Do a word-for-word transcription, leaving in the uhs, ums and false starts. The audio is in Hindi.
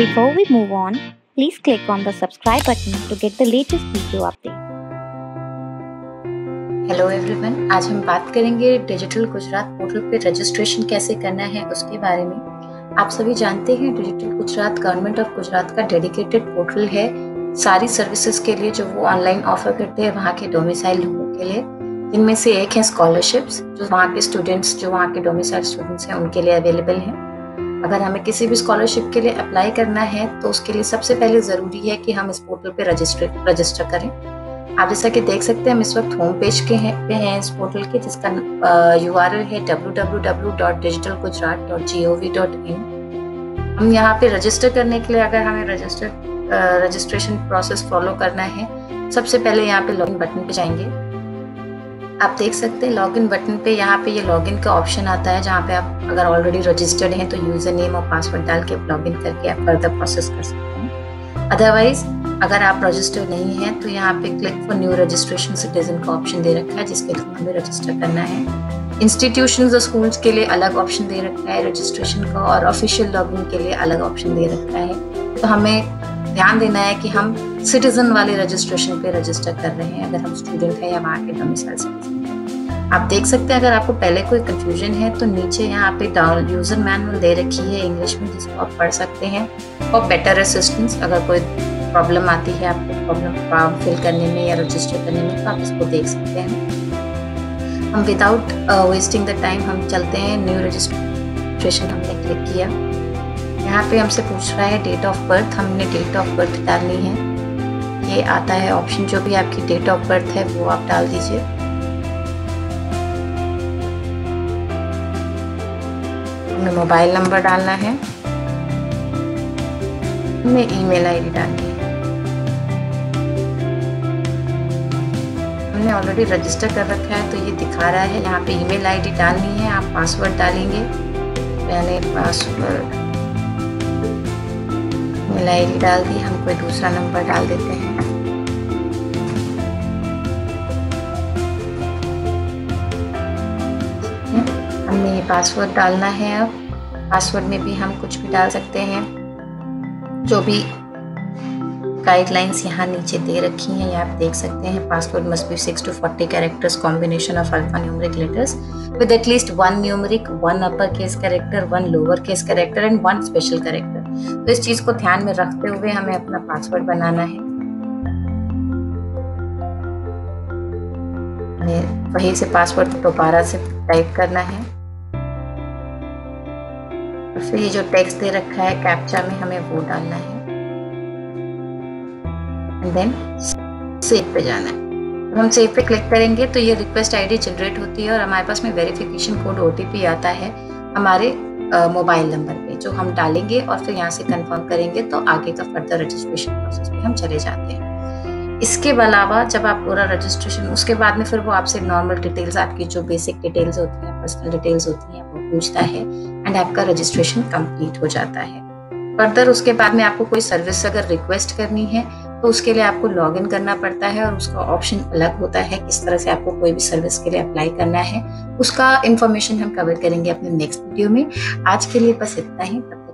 Before we move on, please click on the subscribe button to get the latest video update. Hello everyone, आज हम बात करेंगे डिजिटल गुजरात पोर्टल पे रजिस्ट्रेशन कैसे करना है उसके बारे में। आप सभी जानते हैं digital Gujarat government of Gujarat का डेडिकेटेड पोर्टल है सारी सर्विसेज के लिए जो वो ऑनलाइन ऑफर करते हैं वहाँ के डोमिसाइल लोगों के लिए, जिनमें से एक है स्कॉलरशिप्स जो वहाँ के स्टूडेंट्स जो वहाँ के डोमिसाइल स्टूडेंट्स हैं उनके लिए अवेलेबल हैं। अगर हमें किसी भी स्कॉलरशिप के लिए अप्लाई करना है तो उसके लिए सबसे पहले ज़रूरी है कि हम इस पोर्टल पे रजिस्टर रजिस्टर करें। आप जैसा कि देख सकते हैं हम इस वक्त होम पेज के हैं पे हैं इस पोर्टल के, जिसका यू आर एल है W W W dot digital Gujarat dot G O V dot in. हम यहाँ पे रजिस्टर करने के लिए अगर हमें रजिस्टर रजिस्ट्रेशन प्रोसेस फॉलो करना है, सबसे पहले यहाँ पे लॉगिन बटन पे जाएंगे। आप देख सकते हैं लॉगिन बटन पे यहाँ पे ये लॉगिन का ऑप्शन आता है, जहाँ पे आप अगर ऑलरेडी रजिस्टर्ड हैं तो यूजर नेम और पासवर्ड डाल के लॉगिन करके आप फर्दर प्रोसेस कर सकते हैं। अदरवाइज अगर आप रजिस्टर्ड नहीं हैं तो यहाँ पे click for new registration citizen का ऑप्शन दे रखा है, जिसके थ्रू हमें रजिस्टर करना है। इंस्टीट्यूशंस और स्कूल्स के लिए अलग ऑप्शन दे रखा है रजिस्ट्रेशन का, और ऑफिशियल लॉगिन के लिए अलग ऑप्शन दे रखा है। तो हमें ध्यान देना है कि हम सिटीजन वाले रजिस्ट्रेशन पे रजिस्टर कर रहे हैं अगर हम स्टूडेंट हैं या वहाँ के डोमिसाइल सिटीजन। आप देख सकते हैं अगर आपको पहले कोई कंफ्यूजन है तो नीचे यहाँ पे डाउन यूजर मैनुअल दे रखी है इंग्लिश में, जिसको आप पढ़ सकते हैं। और बेटर असिस्टेंस, अगर कोई प्रॉब्लम आती है आपको प्रॉब्लम फॉर्म फिल करने में या रजिस्टर करने में, तो आप इसको देख सकते हैं। हम विदाउट वेस्टिंग द टाइम हम चलते हैं न्यू रजिस्ट्रेशन हमने क्लिक किया। यहाँ पे हमसे पूछ रहा है डेट ऑफ बर्थ, हमने डेट ऑफ बर्थ डालनी है। ये आता है ऑप्शन, जो भी आपकी डेट ऑफ बर्थ है वो आप डाल दीजिए। हमें मोबाइल नंबर डालना है, हमें ईमेल आईडी डालनी है। हमने ऑलरेडी रजिस्टर कर रखा है तो ये दिखा रहा है यहाँ पे ईमेल आईडी डालनी है। आप पासवर्ड डालेंगे, मैंने पासवर्ड ईमेल आईडी डाल दी। हम कोई दूसरा नंबर डाल देते हैं। हमने ये पासवर्ड डालना है। अब पासवर्ड में भी हम कुछ भी डाल सकते हैं। जो भी गाइडलाइंस यहाँ नीचे दे रखी हैं ये आप देख सकते हैं। Password must be six to forty characters combination of alpha numeric letters with at least one numeric, one upper case character, one lower case character and one special character. तो इस चीज को ध्यान में रखते हुए हमें अपना पासवर्ड बनाना है। हमें वही से पासवर्ड दोबारा से टाइप करना है। और फिर ये जो टेक्स्ट दे रखा है कैप्चा में, हमें वो डालना है एंड देन सेव पे जाना है। जब हम सेव पे क्लिक करेंगे तो ये रिक्वेस्ट आईडी जनरेट होती है और हमारे पास में वेरिफिकेशन कोड ओटीपी आता है हमारे मोबाइल नंबर पे, जो हम डालेंगे और फिर यहाँ से कंफर्म करेंगे तो आगे का फर्दर रजिस्ट्रेशन प्रोसेस में हम चले जाते हैं। इसके अलावा जब आप पूरा रजिस्ट्रेशन, उसके बाद में फिर वो आपसे नॉर्मल डिटेल्स, आपकी जो बेसिक डिटेल्स होती हैं, पर्सनल डिटेल्स होती हैं, वो पूछता है एंड आपका रजिस्ट्रेशन कंप्लीट हो जाता है। फर्दर उसके बाद में आपको कोई सर्विस अगर रिक्वेस्ट करनी है तो उसके लिए आपको लॉगिन करना पड़ता है और उसका ऑप्शन अलग होता है किस तरह से आपको कोई भी सर्विस के लिए अप्लाई करना है। उसका इंफॉर्मेशन हम कवर करेंगे अपने नेक्स्ट वीडियो में। आज के लिए बस इतना ही।